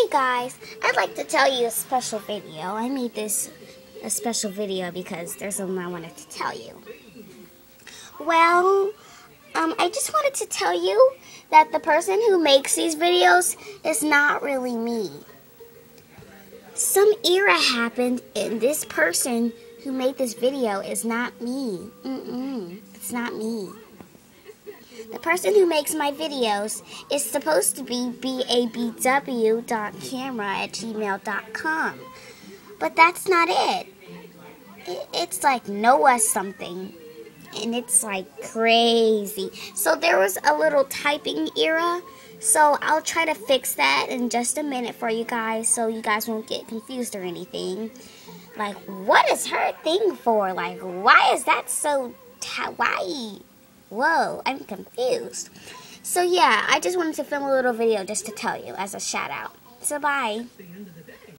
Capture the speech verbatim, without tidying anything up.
Hey guys, I'd like to tell you a special video. I made this a special video because there's something I wanted to tell you. Well, um, I just wanted to tell you that the person who makes these videos is not really me. Some era happened and this person who made this video is not me. Mm-mm, it's not me. The person who makes my videos is supposed to be B A B W dot camera at gmail dot com. But that's not it. It's like Noah something. And it's like crazy. So there was a little typing error. So I'll try to fix that in just a minute for you guys so you guys won't get confused or anything. Like, what is her thing for? Like, why is that so Hawaii? Whoa, I'm confused. So yeah, I just wanted to film a little video just to tell you as a shout out. So bye.